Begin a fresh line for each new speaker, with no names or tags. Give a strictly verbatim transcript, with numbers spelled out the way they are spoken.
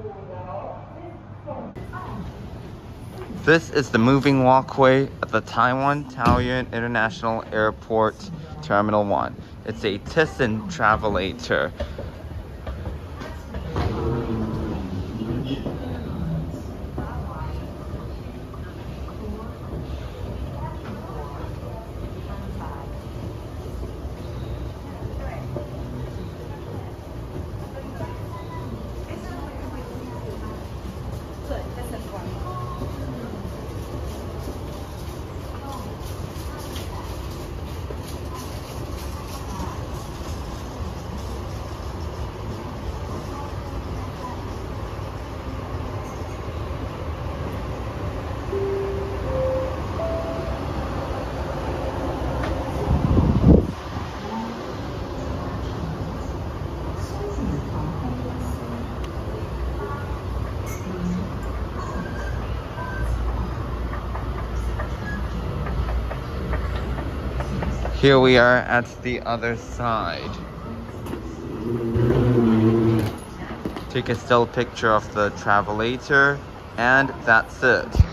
This is the moving walkway at the Taiwan Taoyuan International Airport, Terminal one. It's a Thyssen travelator. Here we are at the other side. Take a still picture of the travelator, and that's it.